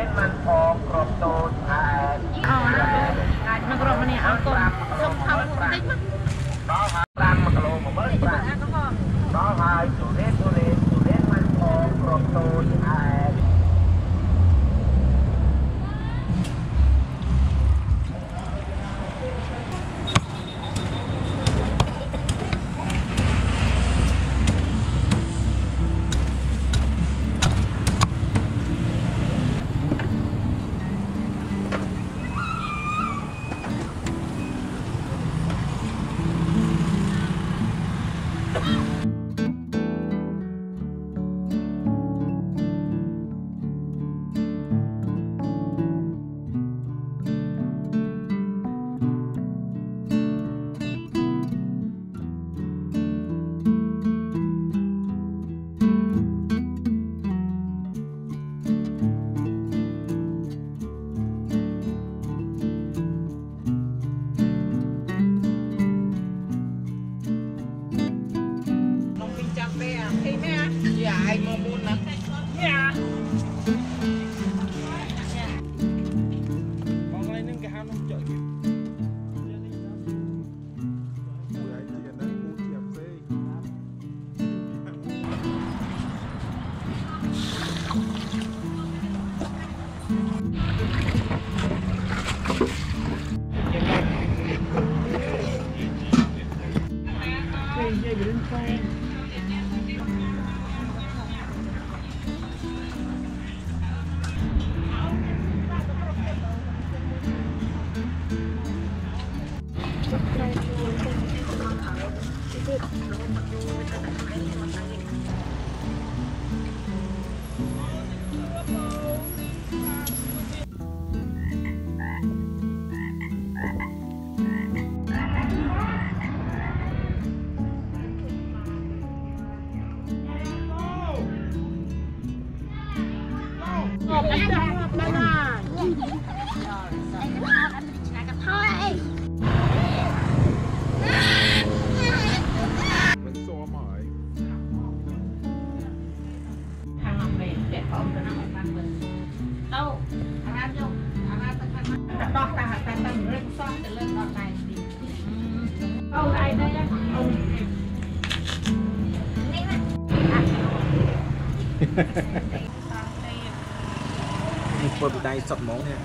Vừa bị tay sọt máu nè.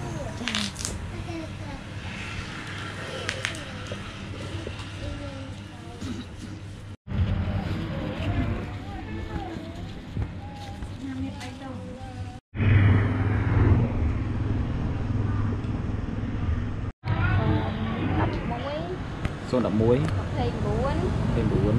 Số đậm muối. Thêm 4.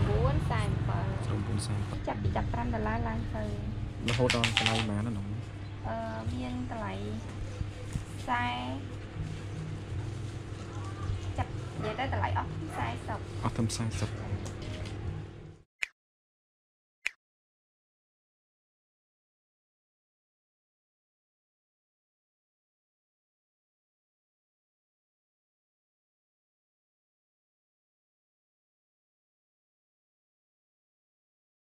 Chặt $5 ឡើងទៅរហូតដល់កន្លែងបានហ្នឹងមានកន្លែងខ្សែចាប់និយាយទៅតម្លៃអស់40អស់ទៅ40